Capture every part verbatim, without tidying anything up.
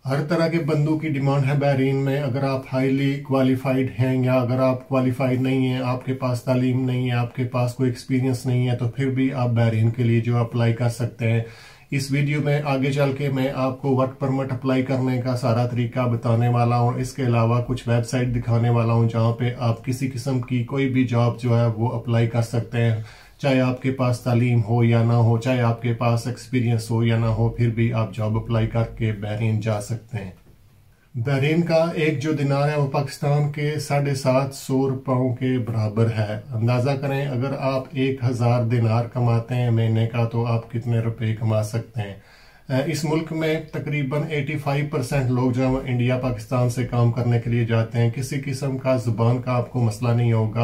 हर तरह के बंदों की डिमांड है बहरीन में। अगर आप हाईली क्वालिफाइड हैं या अगर आप क्वालिफाइड नहीं हैं, आपके पास तालीम नहीं है, आपके पास कोई एक्सपीरियंस नहीं है, तो फिर भी आप बहरीन के लिए जो अप्लाई कर सकते हैं। इस वीडियो में आगे चल के मैं आपको वर्क परमिट अप्लाई करने का सारा तरीका बताने वाला हूं। इसके अलावा कुछ वेबसाइट दिखाने वाला हूं जहां पे आप किसी किस्म की कोई भी जॉब जो है वो अप्लाई कर सकते हैं, चाहे आपके पास तालीम हो या ना हो, चाहे आपके पास एक्सपीरियंस हो या ना हो, फिर भी आप जॉब अप्लाई करके बहरीन जा सकते हैं। बहरीन का एक जो दिनार है वो पाकिस्तान के साढ़े सात सौ रुपयों के बराबर है। अंदाजा करें अगर आप एक हजार दिनार कमाते हैं महीने का तो आप कितने रुपए कमा सकते हैं। इस मुल्क में तकरीबन पचासी परसेंट लोग जो है इंडिया पाकिस्तान से काम करने के लिए जाते हैं। किसी किस्म का जुबान का आपको मसला नहीं होगा।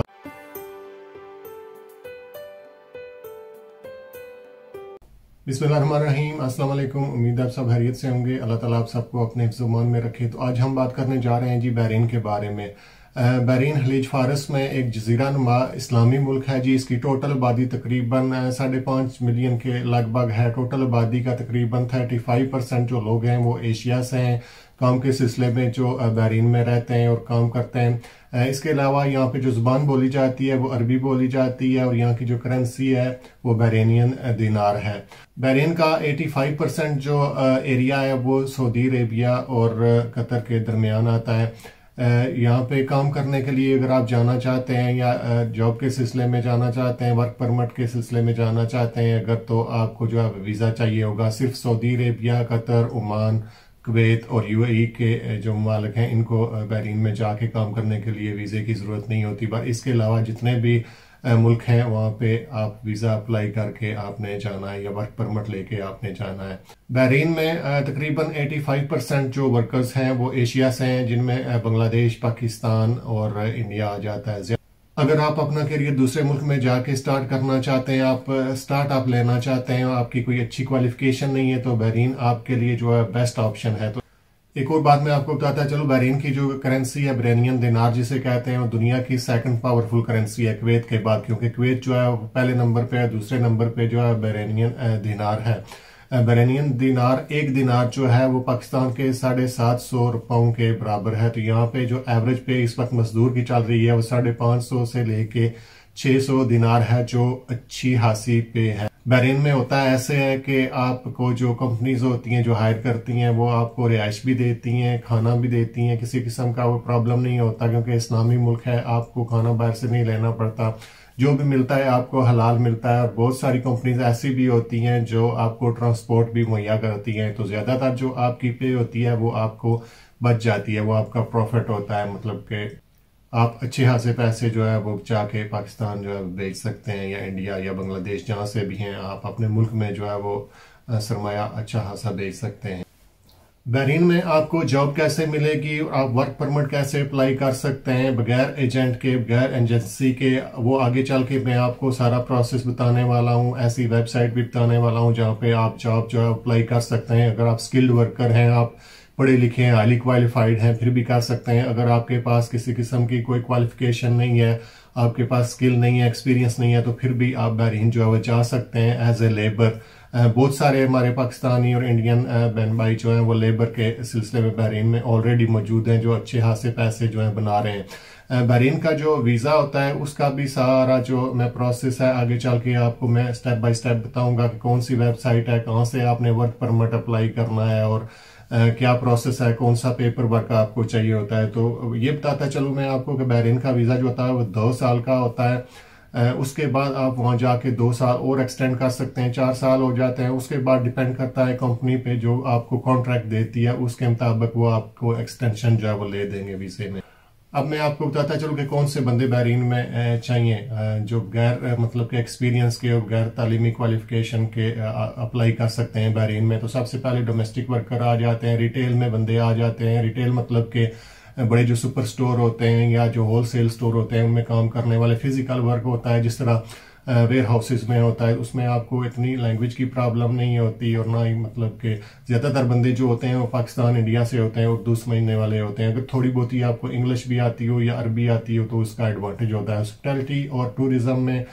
बिस्मिल्लाहिर्रहमानिर्रहीम, अस्सलाम वालेकुम। उम्मीद है आप सब खैरियत से होंगे। अल्लाह ताला आप सबको अपने हिफ्ज़-ओ-मान में रखे। तो आज हम बात करने जा रहे हैं जी बहरीन के बारे में। बहरीन खलीज फारस में एक जजीरा नुमा इस्लामी मुल्क है जी। इसकी टोटल आबादी तकरीबन साढ़े पाँच मिलियन के लगभग है। टोटल आबादी का तकरीबन पैंतीस परसेंट जो लोग हैं वो एशिया से हैं, काम के सिलसिले में जो बहरीन में रहते हैं और काम करते हैं। इसके अलावा यहाँ पे जो जुबान बोली जाती है वो अरबी बोली जाती है और यहाँ की जो करेंसी है वो बहरीनियन दिनार है। बहरीन का पचासी परसेंट जो एरिया है वो सऊदी अरेबिया और कतर के दरमियान आता है। यहाँ पे काम करने के लिए अगर आप जाना चाहते हैं या जॉब के सिलसिले में जाना चाहते हैं, वर्क परमिट के सिलसिले में जाना चाहते हैं अगर, तो आपको जो है वीज़ा चाहिए होगा। सिर्फ Saudi Arabia, Qatar, Oman, Kuwait और यूएई के जो मालिक हैं इनको बहरीन में जाके काम करने के लिए वीज़े की ज़रूरत नहीं होती। पर इसके अलावा जितने भी मुल्क हैं वहाँ पे आप वीज़ा अप्लाई करके आपने जाना है या वर्क परमिट लेके आपने जाना है। बहरीन में तकरीबन पचासी परसेंट जो वर्कर्स हैं वो एशिया से हैं, जिनमें बांग्लादेश, पाकिस्तान और इंडिया आ जाता है। अगर आप अपना करियर दूसरे मुल्क में जाके स्टार्ट करना चाहते हैं, आप स्टार्ट आप लेना चाहते हैं, आपकी कोई अच्छी क्वालिफिकेशन नहीं है, तो बहरीन आपके लिए जो है बेस्ट ऑप्शन है। तो एक और बात मैं आपको बताता चलो, बहरीन की जो करेंसी है बहरीनियन दिनार जिसे कहते हैं, वो दुनिया की सेकंड पावरफुल करेंसी है कुवैत के बाद, क्योंकि कुवैत जो है पहले नंबर पे है, दूसरे नंबर पे जो है बहरीनियन दिनार है। बहरीनियन दिनार एक दिनार जो है वो पाकिस्तान के साढ़े सात सौ रुपयों के बराबर है। तो यहाँ पे जो एवरेज पे इस वक्त मजदूर की चल रही है वो साढ़े पाँच सौ से लेके छह सौ दिनार है, जो अच्छी खासी पे है। बहरीन में होता है ऐसे है कि आपको जो कंपनीज होती हैं जो हायर करती हैं वो आपको रिहाइश भी देती हैं, खाना भी देती हैं, किसी किस्म का वो प्रॉब्लम नहीं होता, क्योंकि इस्लामी मुल्क है, आपको खाना बाहर से नहीं लेना पड़ता। जो भी मिलता है आपको हलाल मिलता है। और बहुत सारी कंपनीज ऐसी भी होती हैं जो आपको ट्रांसपोर्ट भी मुहैया करती हैं। तो ज्यादातर जो आपकी पे होती है वो आपको बच जाती है, वो आपका प्रॉफिट होता है। मतलब कि आप अच्छे खासे पैसे जो है वो जाके पाकिस्तान जो है बेच सकते हैं या इंडिया या बांग्लादेश जहां से भी हैं, आप अपने मुल्क में जो है वो सरमाया अच्छा खासा बेच सकते हैं। बहरीन में आपको जॉब कैसे मिलेगी और आप वर्क परमिट कैसे अप्लाई कर सकते हैं बगैर एजेंट के, बगैर एजेंसी के, वो आगे चल के मैं आपको सारा प्रोसेस बताने वाला हूँ। ऐसी वेबसाइट भी बताने वाला हूँ जहाँ पे आप जॉब जो है अप्लाई कर सकते हैं। अगर आप स्किल्ड वर्कर हैं, आप पढ़े लिखे हैं, हाईली क्वालिफाइड हैं, फिर भी कर सकते हैं। अगर आपके पास किसी किस्म की कोई क्वालिफिकेशन नहीं है, आपके पास स्किल नहीं है, एक्सपीरियंस नहीं है, तो फिर भी आप बहरीन जो है वो जा सकते हैं एज ए लेबर। बहुत सारे हमारे पाकिस्तानी और इंडियन बहन भाई जो हैं वो लेबर के सिलसिले में बहरीन में ऑलरेडी मौजूद हैं, जो अच्छे खासे पैसे जो हैं बना रहे हैं। बहरीन का जो वीज़ा होता है उसका भी सारा जो मैं प्रोसेस है आगे चल के आपको मैं स्टेप बाय स्टेप बताऊंगा कि कौन सी वेबसाइट है, कहाँ से आपने वर्क परमिट अप्लाई करना है और Uh, क्या प्रोसेस है, कौन सा पेपर वर्क आपको चाहिए होता है। तो ये बताता चलूँ मैं आपको कि बहरीन का वीज़ा जो होता है वो दो साल का होता है। uh, उसके बाद आप वहाँ जाके दो साल और एक्सटेंड कर सकते हैं, चार साल हो जाते हैं। उसके बाद डिपेंड करता है कंपनी पे जो आपको कॉन्ट्रैक्ट देती है, उसके मुताबिक वो आपको एक्सटेंशन जो है वो ले देंगे वीज़े में। अब मैं आपको बताता चलूँ कि कौन से बंदे बहरीन में चाहिए जो गैर मतलब के एक्सपीरियंस के और गैर तालीमी क्वालिफिकेशन के अप्लाई कर सकते हैं बहरीन में। तो सबसे पहले डोमेस्टिक वर्कर आ जाते हैं, रिटेल में बंदे आ जाते हैं। रिटेल मतलब के बड़े जो सुपर स्टोर होते हैं या जो होलसेल स्टोर होते हैं उनमें काम करने वाले। फिजिकल वर्क होता है जिस तरह वेयर हाउसेज में होता है, उसमें आपको इतनी लैंग्वेज की प्रॉब्लम नहीं होती और ना ही मतलब के ज्यादातर बंदे जो होते हैं वो पाकिस्तान, इंडिया से होते हैं, उर्दू समझने वाले होते हैं। अगर थोड़ी बहुत ही आपको इंग्लिश भी आती हो या अरबी आती हो तो उसका एडवांटेज होता है। हॉस्पिटैलिटी और टूरिज्म में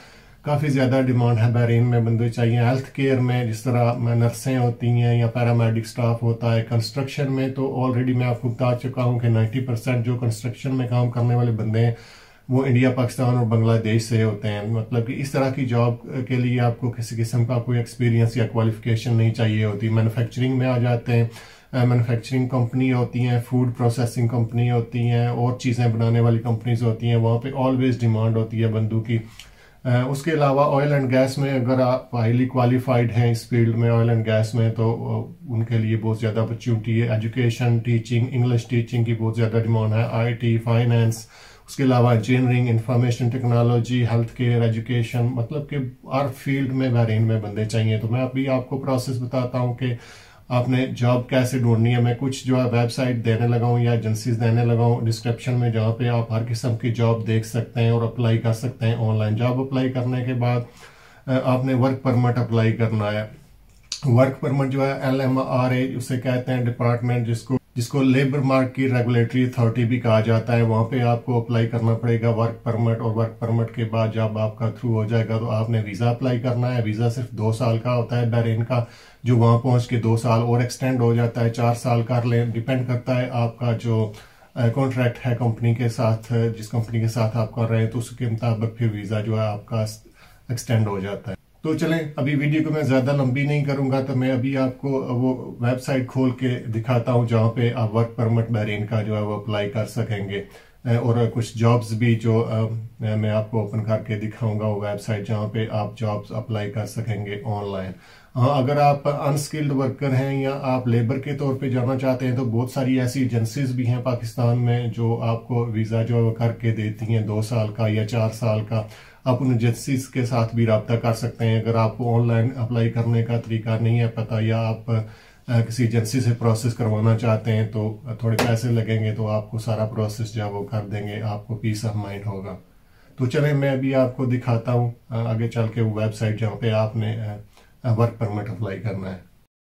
काफ़ी ज़्यादा डिमांड है बहरीन में, बंदे चाहिए। हेल्थ केयर में जिस तरह नर्सें होती हैं या पैरामेडिक स्टाफ होता है, कंस्ट्रक्शन में तो ऑलरेडी मैं आपको बता चुका हूँ कि नाइन्टी परसेंट जो कंस्ट्रक्शन में काम करने वाले बंदे हैं वो इंडिया, पाकिस्तान और बांग्लादेश से होते हैं। मतलब कि इस तरह की जॉब के लिए आपको किसी किस्म का कोई एक्सपीरियंस या क्वालिफिकेशन नहीं चाहिए होती। मैन्युफैक्चरिंग में आ जाते हैं, मैन्युफैक्चरिंग कंपनी होती हैं, फूड प्रोसेसिंग कंपनी होती हैं, और चीज़ें बनाने वाली कंपनीज होती हैं, वहाँ पे ऑलवेज डिमांड होती है बंदों की। उसके अलावा ऑयल एंड गैस में अगर आप हाईली क्वालिफाइड हैं इस फील्ड में, ऑयल एंड गैस में, तो उनके लिए बहुत ज़्यादा अपॉर्चुनिटी है। एजुकेशन, टीचिंग, इंग्लिश टीचिंग की बहुत ज़्यादा डिमांड है। आईटी, फाइनेंस, उसके अलावा engineering, information technology, health care, education, मतलब कि हर फील्ड में बहरीन में बंदे चाहिए। तो मैं अभी आपको प्रोसेस बताता हूँ कि आपने जॉब कैसे ढूंढनी है। मैं कुछ जो है वेबसाइट देने लगा हूँ या एजेंसीज देने लगा हूँ डिस्क्रिप्शन में, जहाँ पे आप हर किस्म की जॉब देख सकते हैं और अप्लाई कर सकते हैं ऑनलाइन। जॉब अप्लाई करने के बाद आपने वर्क परमिट अप्लाई करना है। वर्क परमिट जो है एल एम आर ए उसे कहते हैं डिपार्टमेंट, जिसको जिसको लेबर मार्केट रेगुलेटरी अथॉरिटी भी कहा जाता है। वहाँ पे आपको अप्लाई करना पड़ेगा वर्क परमिट, और वर्क परमिट के बाद जब आपका थ्रू हो जाएगा तो आपने वीज़ा अप्लाई करना है। वीज़ा सिर्फ दो साल का होता है बहरीन का, जो वहाँ पहुँच के दो साल और एक्सटेंड हो जाता है, चार साल कर ले। डिपेंड करता है आपका जो कॉन्ट्रैक्ट है कंपनी के साथ, जिस कंपनी के साथ आप कर रहे हैं, तो उसके मुताबिक फिर वीज़ा जो है आपका एक्सटेंड हो जाता है। तो चलें, अभी वीडियो को मैं ज़्यादा लंबी नहीं करूंगा, तो मैं अभी आपको वो वेबसाइट खोल के दिखाता हूं जहां पे आप वर्क परमिट बहरीन का जो है वो अप्लाई कर सकेंगे, और कुछ जॉब्स भी जो मैं आपको ओपन करके दिखाऊंगा वो वेबसाइट जहां पे आप जॉब्स अप्लाई कर सकेंगे ऑनलाइन। हाँ, अगर आप अनस्किल्ड वर्कर हैं या आप लेबर के तौर पे जाना चाहते हैं तो बहुत सारी ऐसी एजेंसीज भी हैं पाकिस्तान में जो आपको वीज़ा जो है वो करके देती हैं, दो साल का या चार साल का। आप उन एजेंसीज के साथ भी रब्ता कर सकते हैं। अगर आपको ऑनलाइन अप्लाई करने का तरीका नहीं है पता, या आप आ, किसी एजेंसी से प्रोसेस करवाना चाहते हैं तो थोड़े पैसे लगेंगे, तो आपको सारा प्रोसेस जो है वो कर देंगे, आपको पीस ऑफ माइंड होगा। तो चलें, मैं अभी आपको दिखाता हूँ आगे चल के वो वेबसाइट जहाँ पे आपने वर्क परमिट अप्लाई करना है।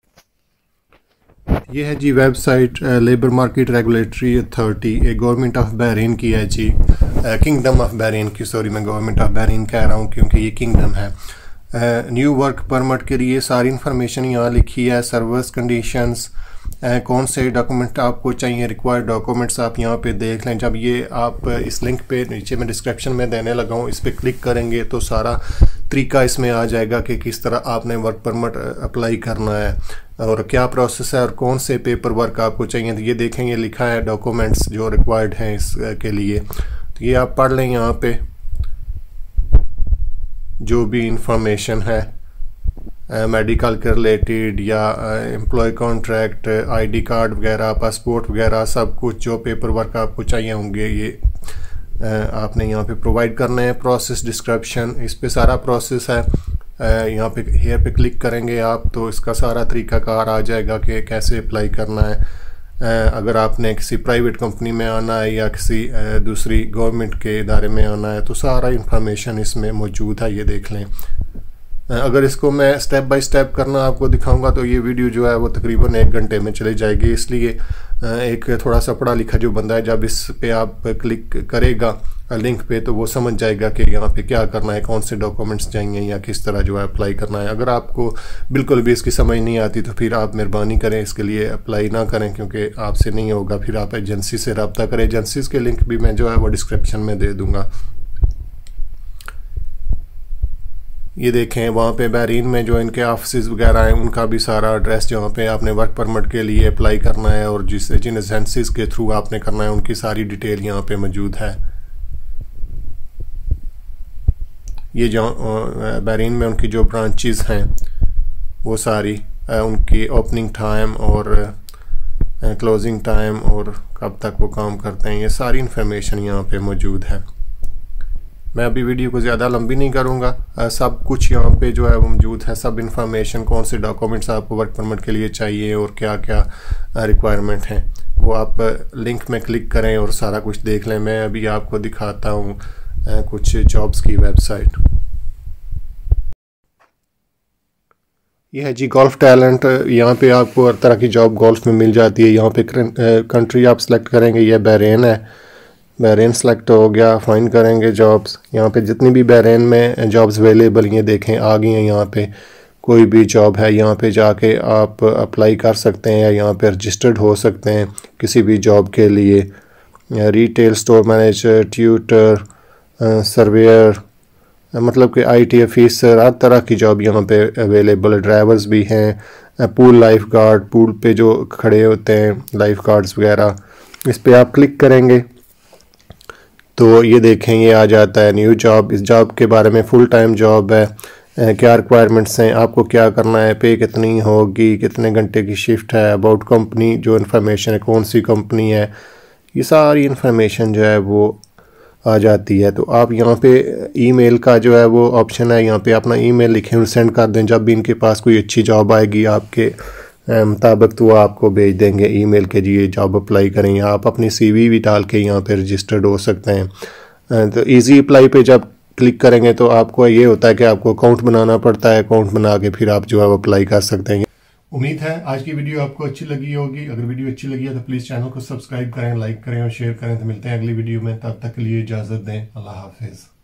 ये है जी website labour market regulatory authority, एक गवर्नमेंट ऑफ बहरीन की है जी, किंगडम ऑफ बहरीन की, सॉरी मैं गवर्नमेंट ऑफ बहरीन कह रहा हूँ क्योंकि ये किंगडम है। न्यू वर्क परमिट के लिए सारी इन्फॉर्मेशन यहाँ लिखी है, सर्विस कंडीशंस, कौन से डॉक्यूमेंट आपको चाहिए, रिक्वायर्ड डॉक्यूमेंट्स आप यहाँ पे देख लें। जब ये आप इस लिंक पे नीचे मैं डिस्क्रिप्शन में देने लगा हूँ, इस पर क्लिक करेंगे तो सारा तरीका इसमें आ जाएगा कि किस तरह आपने वर्क परमिट अप्लाई करना है और क्या प्रोसेस है और कौन से पेपर वर्क आपको चाहिए। तो ये देखेंगे लिखा है डॉक्यूमेंट्स जो रिक्वायर्ड हैं इसके लिए, तो ये आप पढ़ लें। यहाँ पे जो भी इंफॉर्मेशन है मेडिकल के रिलेटेड या एम्प्लॉय कॉन्ट्रैक्ट, आईडी कार्ड वगैरह, पासपोर्ट वगैरह, सब कुछ जो पेपर वर्क आपको चाहिए होंगे ये आपने यहाँ पे प्रोवाइड करना है। प्रोसेस डिस्क्रिप्शन, इस पे सारा प्रोसेस है। यहाँ पे हेयर पे क्लिक करेंगे आप तो इसका सारा तरीकाकार आ जाएगा कि कैसे अप्लाई करना है। अगर आपने किसी प्राइवेट कंपनी में आना है या किसी दूसरी गवर्नमेंट के इदारे में आना है तो सारा इंफॉर्मेशन इसमें मौजूद है, ये देख लें। अगर इसको मैं स्टेप बाय स्टेप करना आपको दिखाऊंगा तो ये वीडियो जो है वो तकरीबन एक घंटे में चली जाएगी, इसलिए एक थोड़ा सा पढ़ा लिखा जो बंदा है जब इस पे आप क्लिक करेगा लिंक पे तो वो समझ जाएगा कि यहाँ पे क्या करना है, कौन से डॉक्यूमेंट्स चाहिए या किस तरह जो है अप्लाई करना है। अगर आपको बिल्कुल भी इसकी समझ नहीं आती तो फिर आप मेहरबानी करें इसके लिए अप्लाई ना करें, क्योंकि आपसे नहीं होगा, फिर आप एजेंसी से रब्ता करें। एजेंसीज के लिंक भी मैं जो है वो डिस्क्रिप्शन में दे दूँगा। ये देखें वहाँ पे बहरीन में जो इनके ऑफिस वगैरह हैं उनका भी सारा एड्रेस, जहाँ पे आपने वर्क परमिट के लिए अप्लाई करना है और जिस जिन एजेंसीज के थ्रू आपने करना है उनकी सारी डिटेल यहाँ पे मौजूद है। ये जहाँ बहरीन में उनकी जो ब्रांचेस हैं वो सारी उनकी ओपनिंग टाइम और क्लोजिंग टाइम और कब तक वो काम करते हैं, ये सारी इन्फॉर्मेशन यहाँ पे मौजूद है। मैं अभी वीडियो को ज़्यादा लंबी नहीं करूँगा, सब कुछ यहाँ पे जो है वो मौजूद है, सब इन्फॉर्मेशन, कौन से डॉक्यूमेंट्स आपको वर्क परमिट के लिए चाहिए और क्या क्या रिक्वायरमेंट हैं, वो आप लिंक में क्लिक करें और सारा कुछ देख लें। मैं अभी आपको दिखाता हूँ कुछ जॉब्स की वेबसाइट। यह है जी गोल्फ टैलेंट, यहाँ पे आपको हर तरह की जॉब गोल्फ में मिल जाती है। यहाँ पे कंट्री आप सेलेक्ट करेंगे, यह बहरीन है। बहरीन सेलेक्ट हो गया, फाइंड करेंगे जॉब्स। यहाँ पे जितनी भी बहरीन में जॉब्स अवेलेबल ये देखें आ गई हैं। यहाँ पे कोई भी जॉब है यहाँ पे जाके आप अप्लाई कर सकते हैं या यहाँ पे रजिस्टर्ड हो सकते हैं किसी भी जॉब के लिए। Retail store manager, tutor, surveyor, मतलब कि आईटी ऑफिसर, हर तरह की जॉब यहाँ पे अवेलेबल है। ड्राइवर्स भी हैं, पूल लाइफ गार्ड, पूल पे जो खड़े होते हैं लाइफ गार्ड्स वगैरह, इस पे आप क्लिक करेंगे तो ये देखें ये आ जाता है न्यू जॉब। इस जॉब के बारे में फुल टाइम जॉब है, क्या रिक्वायरमेंट्स हैं, आपको क्या करना है, पे कितनी होगी, कितने घंटे की शिफ्ट है, अबाउट कंपनी जो इन्फॉर्मेशन है, कौन सी कंपनी है, ये सारी इन्फॉर्मेशन जो है वो आ जाती है। तो आप यहाँ पे ईमेल का जो है वो ऑप्शन है, यहाँ पे अपना ईमेल लिखें और सेंड कर दें। जब भी इनके पास कोई अच्छी जॉब आएगी आपके मुताबिक तो वो आपको भेज देंगे ईमेल के जी ये जॉब अप्लाई करें। या आप अपनी सीवी भी डाल के यहाँ पे रजिस्टर्ड हो सकते हैं। तो इजी अप्लाई पे जब क्लिक करेंगे तो आपको ये होता है कि आपको अकाउंट बनाना पड़ता है। अकाउंट बना के फिर आप जो है वो अप्लाई कर सकते हैं। उम्मीद है आज की वीडियो आपको अच्छी लगी होगी। अगर वीडियो अच्छी लगी है तो प्लीज़ चैनल को सब्सक्राइब करें, लाइक करें और शेयर करें। तो मिलते हैं अगली वीडियो में, तब तक के लिए इजाज़त दें। अल्लाह हाफिज़।